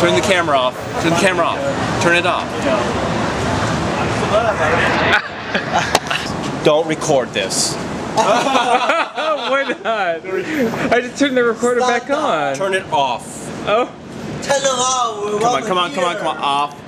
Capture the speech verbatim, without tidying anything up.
Turn the camera off. Turn the camera off. Turn it off. Don't record this. Why not? I just turned the recorder back on. Turn it off. Oh. Turn it off. Come on, come on, come on, come on. Off.